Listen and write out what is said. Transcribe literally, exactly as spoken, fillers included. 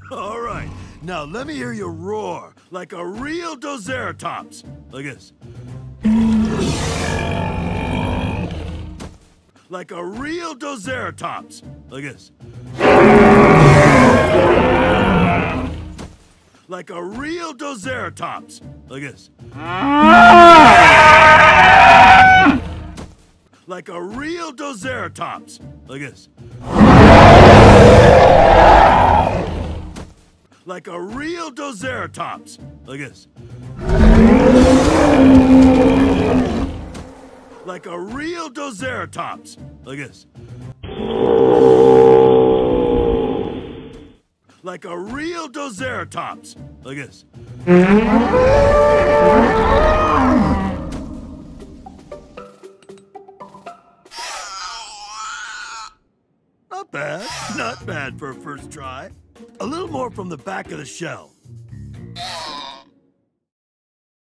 All right, now let me hear you roar like a real Dozeratops. Like this. Like a real Dozeratops. Like this. Like a real Dozeratops. Like this. Like a real Dozeratops. Like this. Like a real Dozeratops. Like this. Like a real Dozeratops. Like this. Like a real Dozeratops. Like this. Not bad. Not bad for a first try. A little more from the back of the shell.